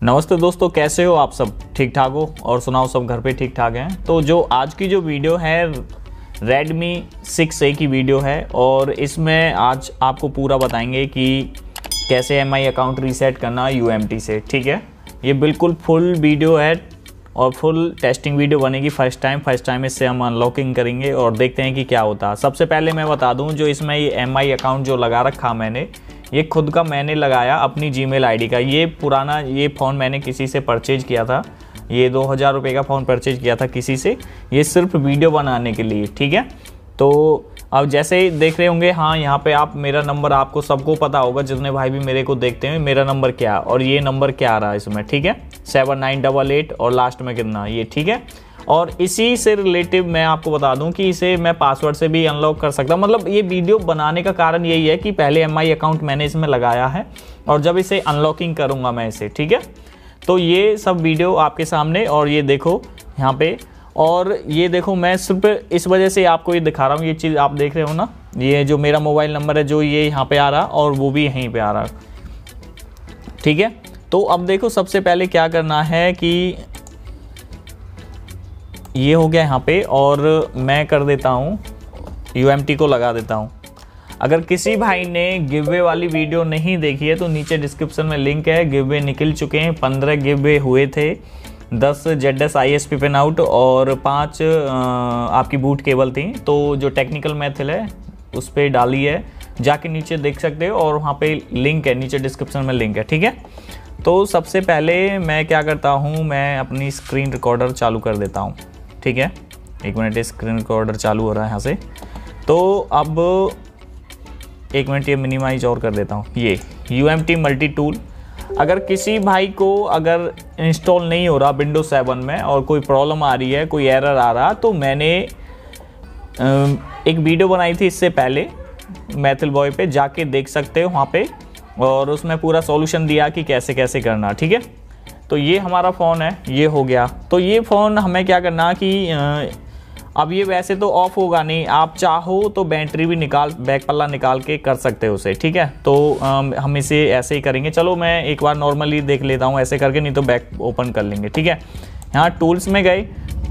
नमस्ते दोस्तों, कैसे हो आप सब? ठीक ठाक हो और सुनाओ सब घर पे ठीक ठाक हैं। तो जो आज की जो वीडियो है Redmi 6A की वीडियो है और इसमें आज आपको पूरा बताएंगे कि कैसे MI अकाउंट रीसेट करना UMT से। ठीक है, ये बिल्कुल फुल वीडियो है और फुल टेस्टिंग वीडियो बनेगी। फर्स्ट टाइम इससे हम अनलॉकिंग करेंगे और देखते हैं कि क्या होता है। सबसे पहले मैं बता दूं, जो इसमें ये MI अकाउंट जो लगा रखा मैंने, ये खुद का मैंने लगाया अपनी Gmail ID का। ये पुराना ये फ़ोन मैंने किसी से परचेज किया था। ये 2000 रुपये का फ़ोन परचेज किया था किसी से, ये सिर्फ वीडियो बनाने के लिए। ठीक है, तो अब जैसे ही देख रहे होंगे, हाँ यहाँ पे आप मेरा नंबर, आपको सबको पता होगा जितने भाई भी मेरे को देखते हैं मेरा नंबर क्या और ये नंबर क्या आ रहा है इसमें। ठीक है, 7988 और लास्ट में कितना ये। ठीक है, और इसी से रिलेटिव मैं आपको बता दूं कि इसे मैं पासवर्ड से भी अनलॉक कर सकता हूं। मतलब ये वीडियो बनाने का कारण यही है कि पहले MI अकाउंट मैंने इसमें लगाया है और जब इसे अनलॉकिंग करूंगा मैं इसे, ठीक है, तो ये सब वीडियो आपके सामने। और ये देखो यहाँ पे, और ये देखो मैं सिर्फ इस वजह से आपको ये दिखा रहा हूँ। ये चीज़ आप देख रहे हो ना, ये जो मेरा मोबाइल नंबर है जो ये यहाँ पे आ रहा और वो भी यहीं पे आ रहा। ठीक है, तो अब देखो सबसे पहले क्या करना है कि ये हो गया यहाँ पे, और मैं कर देता हूँ UMT को लगा देता हूँ। अगर किसी भाई ने गिववे वाली वीडियो नहीं देखी है तो नीचे डिस्क्रिप्शन में लिंक है। गिववे निकल चुके हैं, 15 गिववे हुए थे, 10 ZS ISP पिन आउट और 5 आपकी बूट केबल थी। तो जो टेक्निकल मेथड है उस पर डाली है, जाके नीचे देख सकते हो और वहाँ पे लिंक है, नीचे डिस्क्रिप्शन में लिंक है। ठीक है, तो सबसे पहले मैं क्या करता हूँ, मैं अपनी स्क्रीन रिकॉर्डर चालू कर देता हूँ। ठीक है, एक मिनट, स्क्रीन रिकॉर्डर चालू हो रहा है यहाँ से। तो अब एक मिनट, ये मिनिमाइज और कर देता हूँ। ये UMT मल्टी टूल, अगर किसी भाई को अगर इंस्टॉल नहीं हो रहा विंडोज 7 में और कोई प्रॉब्लम आ रही है, कोई एरर आ रहा, तो मैंने एक वीडियो बनाई थी इससे पहले मैथल बॉय पे, जाके देख सकते हो वहाँ पे, और उसमें पूरा सॉल्यूशन दिया कि कैसे कैसे करना। ठीक है, तो ये हमारा फ़ोन है, ये हो गया। तो ये फ़ोन हमें क्या करना कि अब ये वैसे तो ऑफ होगा नहीं, आप चाहो तो बैटरी भी निकाल, बैक पल्ला निकाल के कर सकते हो उसे। ठीक है, तो हम इसे ऐसे ही करेंगे। चलो मैं एक बार नॉर्मली देख लेता हूँ ऐसे करके, नहीं तो बैक ओपन कर लेंगे। ठीक है, यहाँ टूल्स में गए,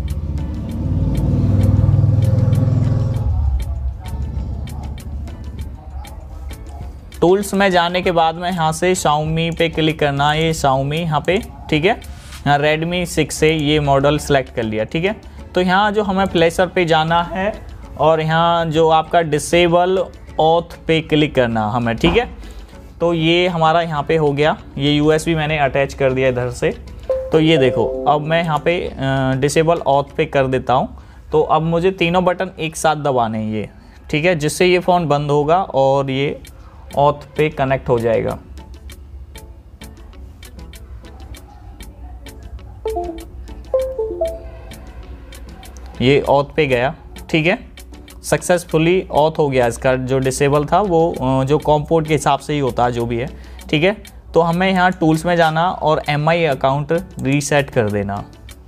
टूल्स में जाने के बाद में यहाँ से Xiaomi पे क्लिक करना, ये Xiaomi यहाँ पे। ठीक है, यहाँ Redmi 6A ये मॉडल सेलेक्ट कर लिया। ठीक है, तो यहाँ जो हमें फ्लैशर पे जाना है और यहाँ जो आपका डिसेबल ऑथ पे क्लिक करना हमें। ठीक है, तो ये हमारा यहाँ पे हो गया। ये USB मैंने अटैच कर दिया इधर से। तो ये देखो, अब मैं यहाँ पे डिसेबल ऑथ पे कर देता हूँ। तो अब मुझे तीनों बटन एक साथ दबाने हैं ये। ठीक है, जिससे ये फ़ोन बंद होगा और ये ऑथ पे कनेक्ट हो जाएगा। ये ऑथ पे गया। ठीक है, सक्सेसफुली ऑथ हो गया। इसका जो डिसेबल था वो जो कॉम पोर्ट के हिसाब से ही होता है जो भी है। ठीक है, तो हमें यहाँ टूल्स में जाना और MI अकाउंट रीसेट कर देना।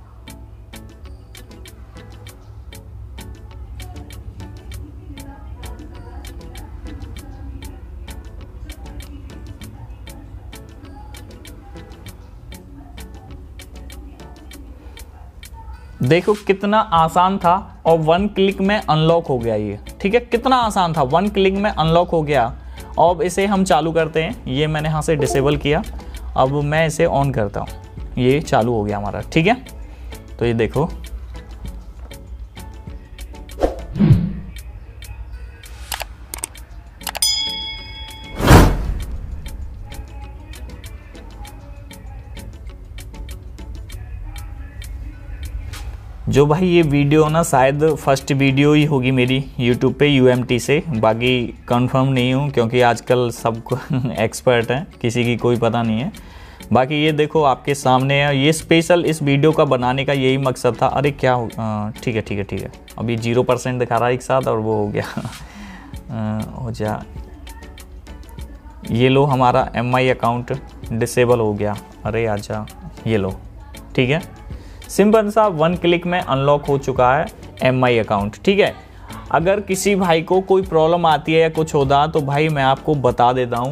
देखो कितना आसान था और 1 क्लिक में अनलॉक हो गया ये। ठीक है, कितना आसान था, 1 क्लिक में अनलॉक हो गया। अब इसे हम चालू करते हैं। ये मैंने यहाँ से डिसेबल किया, अब मैं इसे ऑन करता हूँ, ये चालू हो गया हमारा। ठीक है, तो ये देखो, जो भाई ये वीडियो ना शायद फर्स्ट वीडियो ही होगी मेरी YouTube पे UMT से, बाकी कंफर्म नहीं हूँ क्योंकि आजकल सब एक्सपर्ट हैं, किसी की कोई पता नहीं है। बाकी ये देखो आपके सामने है। ये स्पेशल इस वीडियो का बनाने का यही मकसद था। अरे क्या हो, ठीक है ठीक है ठीक है, अभी 0% दिखा रहा है एक साथ और वो हो गया। हो जा, ये लो हमारा MI अकाउंट डिसेबल हो गया। अरे आजा, ये लो। ठीक है, सिंपल सा 1 क्लिक में अनलॉक हो चुका है MI अकाउंट। ठीक है, अगर किसी भाई को कोई प्रॉब्लम आती है या कुछ होता तो भाई मैं आपको बता देता हूँ,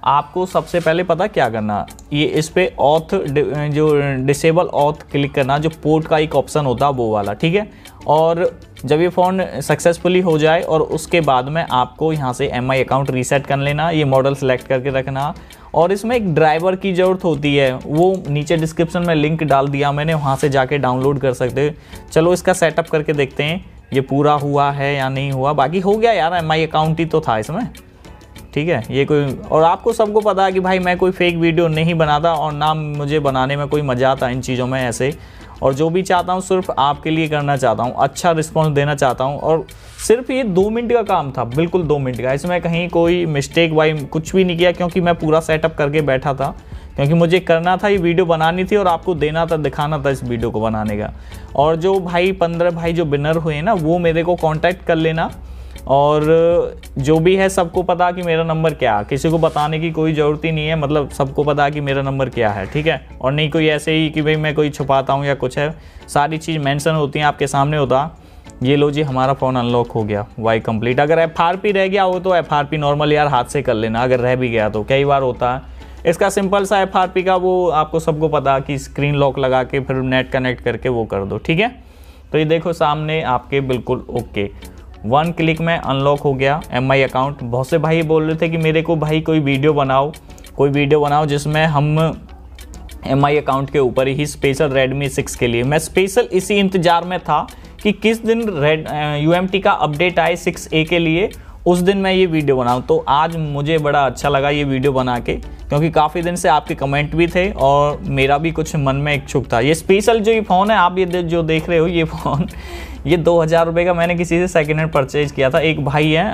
आपको सबसे पहले पता क्या करना, ये इस पे ऑथ जो डिसेबल ऑथ क्लिक करना, जो पोर्ट का एक ऑप्शन होता है वो वाला, ठीक है। और जब ये फ़ोन सक्सेसफुली हो जाए और उसके बाद में आपको यहाँ से MI अकाउंट रीसेट कर लेना, ये मॉडल सेलेक्ट करके रखना। और इसमें एक ड्राइवर की ज़रूरत होती है, वो नीचे डिस्क्रिप्शन में लिंक डाल दिया मैंने, वहाँ से जाके डाउनलोड कर सकते हो। चलो इसका सेटअप करके देखते हैं ये पूरा हुआ है या नहीं हुआ। बाकी हो गया यार, MI अकाउंट ही तो था इसमें, ठीक है। ये कोई, और आपको सबको पता है कि भाई मैं कोई फेक वीडियो नहीं बनाता और ना मुझे बनाने में कोई मज़ा आता इन चीज़ों में ऐसे। और जो भी चाहता हूँ सिर्फ आपके लिए करना चाहता हूँ, अच्छा रिस्पॉन्स देना चाहता हूँ। और सिर्फ ये 2 मिनट का काम था, बिल्कुल 2 मिनट का। इसमें कहीं कोई मिस्टेक वाई कुछ भी नहीं किया, क्योंकि मैं पूरा सेटअप करके बैठा था, क्योंकि मुझे करना था, ये वीडियो बनानी थी और आपको देना था, दिखाना था इस वीडियो को बनाने का। और जो भाई 15 भाई जो विनर हुए ना, वो मेरे को कांटेक्ट कर लेना। और जो भी है सबको पता कि मेरा नंबर क्या है, किसी को बताने की कोई ज़रूरत ही नहीं है, मतलब सबको पता कि मेरा नंबर क्या है, ठीक है। और नहीं कोई ऐसे ही कि भाई मैं कोई छुपाता हूँ या कुछ है, सारी चीज़ मेंशन होती हैं आपके सामने होता। ये लो जी, हमारा फ़ोन अनलॉक हो गया, वाई कंप्लीट। अगर FRP रह गया हो तो FRP नॉर्मल यार हाथ से कर लेना, अगर रह भी गया तो कई बार होता है। इसका सिंपल सा FRP का वो आपको सबको पता कि स्क्रीन लॉक लगा के फिर नेट कनेक्ट करके वो कर दो, ठीक है। तो ये देखो सामने आपके बिल्कुल ओके, 1 क्लिक में अनलॉक हो गया MI अकाउंट। बहुत से भाई बोल रहे थे कि मेरे को भाई कोई वीडियो बनाओ जिसमें हम MI अकाउंट के ऊपर ही स्पेशल Redmi 6 के लिए। मैं स्पेशल इसी इंतज़ार में था कि किस दिन UMT का अपडेट आए 6A के लिए, उस दिन मैं ये वीडियो बनाऊं। तो आज मुझे बड़ा अच्छा लगा ये वीडियो बना के, क्योंकि काफ़ी दिन से आपके कमेंट भी थे और मेरा भी कुछ मन में इच्छुक था। ये स्पेशल जो ये फ़ोन है आप ये जो देख रहे हो, ये फ़ोन ये 2000 रुपये का मैंने किसी से सेकेंड हैंड परचेज किया था। एक भाई है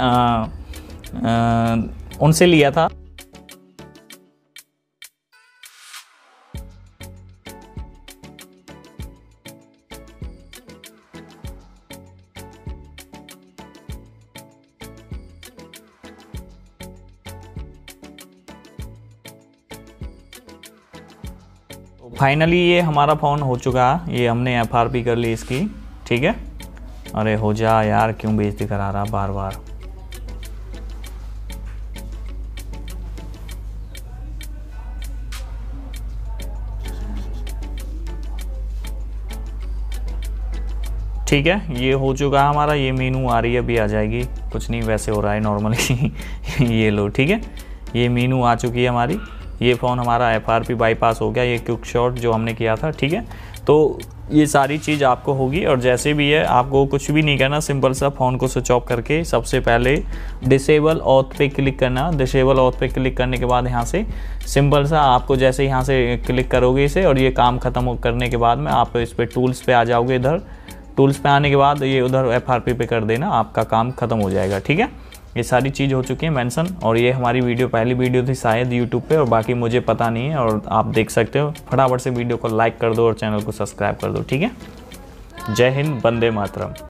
उनसे लिया था। फाइनली ये हमारा फ़ोन हो चुका है, ये हमने FRP कर ली इसकी, ठीक है। अरे हो जा यार, क्यों बेइज्जती करा रहा बार बार। ठीक है, ये हो चुका है हमारा। ये मीनू आ रही है, अभी आ जाएगी, कुछ नहीं वैसे हो रहा है नॉर्मली ये लो, ठीक है, ये मीनू आ चुकी है हमारी। ये फ़ोन हमारा FRP बाईपास हो गया, ये क्विक शॉट जो हमने किया था, ठीक है। तो ये सारी चीज़ आपको होगी। और जैसे भी है आपको कुछ भी नहीं करना, सिंपल सा फ़ोन को स्विच ऑफ करके सबसे पहले डिसेबल ऑथ पे क्लिक करना। डिसेबल ऑथ पे क्लिक करने के बाद यहाँ से सिंपल सा आपको जैसे यहाँ से क्लिक करोगे इसे, और ये काम ख़त्म करने के बाद में आप इस पर टूल्स पे आ जाओगे। इधर टूल्स पे आने के बाद ये उधर FRP पे कर देना, आपका काम ख़त्म हो जाएगा, ठीक है। ये सारी चीज़ हो चुकी है मेंशन। और ये हमारी वीडियो पहली वीडियो थी शायद यूट्यूब पे, और बाकी मुझे पता नहीं है। और आप देख सकते हो, फटाफट से वीडियो को लाइक कर दो और चैनल को सब्सक्राइब कर दो, ठीक है। जय हिंद, वंदे मातरम।